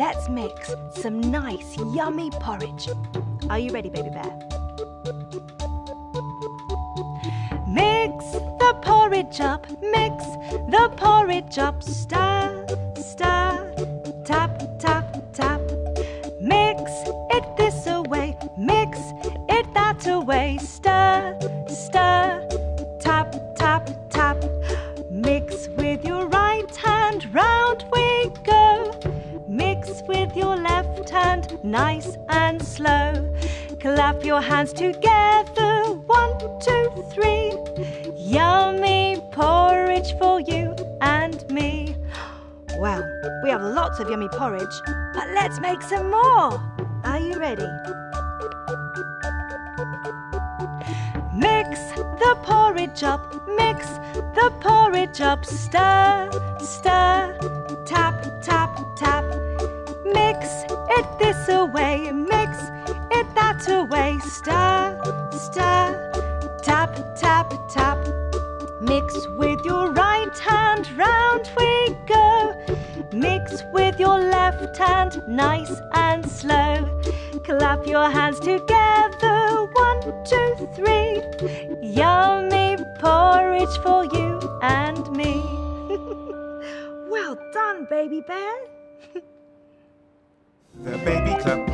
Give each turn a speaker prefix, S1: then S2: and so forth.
S1: let's mix some nice, yummy porridge. Are you ready, baby bear? Mix the porridge up, mix the porridge up. Stir, stir, tap, tap, tap. Mix it this away, mix it that away. Stir, stir, tap, tap, tap. Mix with your right hand, round we go. Mix with your left hand, nice and slow. Clap your hands together, 1, 2, 3. Yummy porridge for you and me. Well, we have lots of yummy porridge, but let's make some more. Are you ready? Mix the porridge up, mix the porridge up. Stir, stir, tap, tap, tap. Mix it this away, mix it that away. Stir, stir, tap, tap, tap. Mix with your right hand, round we go. Mix with your left hand, nice and slow. Clap your hands together, 1, 2, 3. Yummy porridge for you and me. Well done, baby bear.
S2: The baby clapped